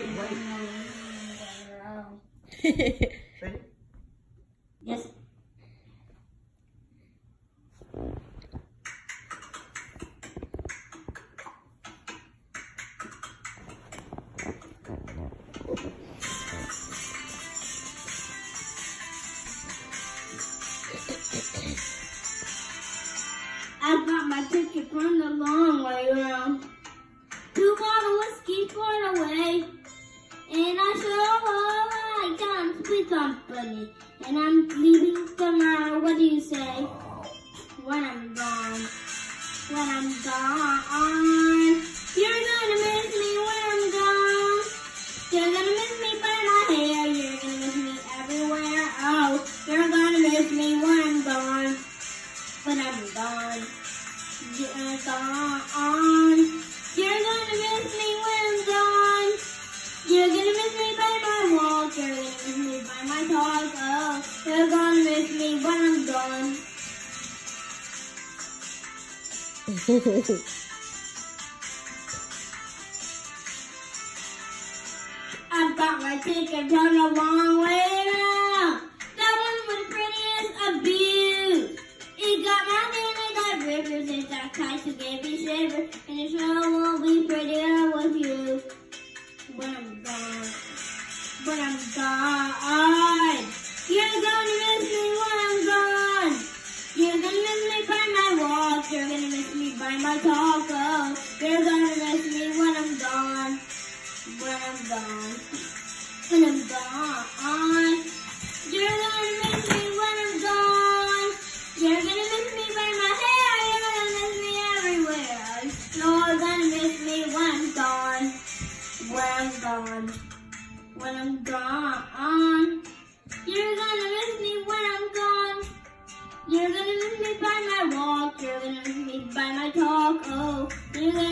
Ready? Yes. I got my ticket from the long way around. 2 bottle whiskey for the way. And I sure like sweet company. And I'm leaving tomorrow. What do you say? When I'm gone. When I'm gone. You're gonna miss me when I'm gone. You're gonna miss me by my hair. You're gonna miss me everywhere. Oh, you're gonna miss me when I'm gone. When I'm gone. You're gone. You're gonna miss me when I'm gone. You're gonna miss me by my walk. You're gonna miss me by my talk. Oh, you're gonna miss me when I'm gone. I've got my ticket on a long way around. That one was pretty as a view. It got mountains, it got rivers, it got kites to give me shiver, and it sure will be prettier with you. When I'm gone, when I'm gone, you're gonna miss me when I'm gone. You're gonna miss me by my walk, you're gonna miss me by my talk. Oh, you're gonna miss me when I'm gone. When I'm gone, when I'm gone, you're gonna miss me when I'm gone. You're gonna miss me by my hair, you're gonna miss me everywhere. You're gonna miss me when I'm gone. When I'm gone, when I'm gone, you're gonna miss me when I'm gone. You're gonna miss me by my walk, you're gonna miss me by my talk. Oh, you're gonna